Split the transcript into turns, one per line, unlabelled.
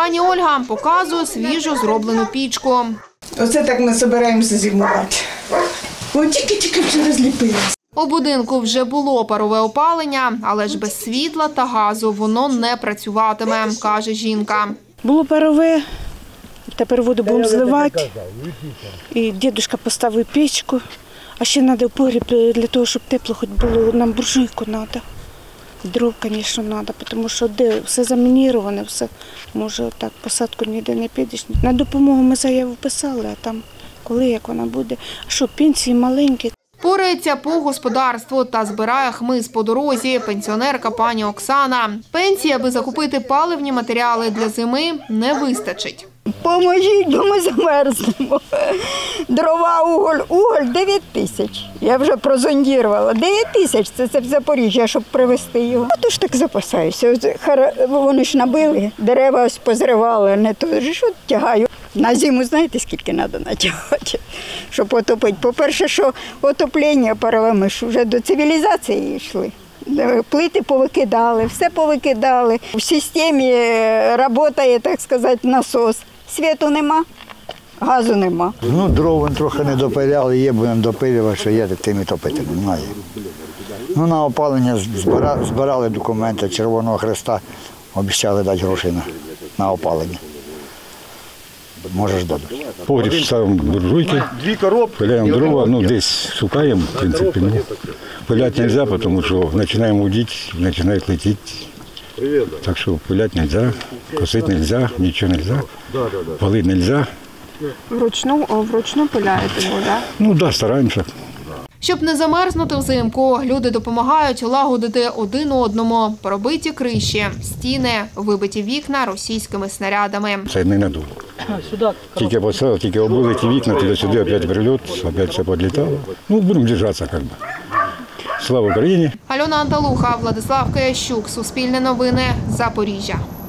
Пані Ольга показує свіжо зроблену пічку.
Оце так ми збираємося зимувати. Ось тільки вже розліпилися.
У будинку вже було парове опалення, але ж без світла та газу воно не працюватиме, каже жінка.
Було парове, тепер воду будемо зливати. І дідусь поставив печку. А ще треба в погріб для того, щоб тепло хоч було, нам буржуйку треба. Дров, звісно, треба, тому що де все замініроване, все. Може, так, посадку ніде не підеш. На допомогу ми заяву писали, а там коли, як вона буде. А що, пенсії маленькі.
Порається по господарству та збирає хмиз по дорозі пенсіонерка пані Оксана. Пенсії, аби закупити паливні матеріали для зими, не вистачить.
Поможіть, бо ми замерзнемо. Дрова, уголь 9 тисяч. Я вже прозондірувала. 9 тисяч – це в Запоріжжя, щоб привезти його. А то ж так запасаюся. Вони ж набили, дерева ось позривали, не то ж от тягаю. На зиму знаєте, скільки треба натягати, щоб отопити. По-перше, що отоплення парове, ми ж вже до цивілізації йшли. Плити повикидали, все повикидали. В системі працює, так сказати, насос. Світу нема, газу нема.
Ну, дров трохи не допиляли, є, будемо допилювати, що є, тим і топити немає. Ну, на опалення збирали документи Червоного Хреста, обіцяли дати гроші на опалення. Можеш дати.
Погріб ставимо буржуйки, пиляємо дрова, ну десь шукаємо, в принципі. Ну, пиляти не можна, тому що починаємо удити, починають летіти. Так що пиляти не можна, косити не можна, нічого не можна, палити не можна.
Вручну пиляєте, так?
Ну так, стараємося.
Щоб не замерзнути взимку, люди допомагають лагодити один одному пробиті криші, стіни, вибиті вікна російськими снарядами.
Це не надовго. Тільки поставив, тільки обули ті вікна, туди-сюди, опять прильот, опять все підлітало. Ну, будемо держатися, як би. Слава Україні!
Альона Анталуха, Владислав Киящук, Суспільне новини, Запоріжжя.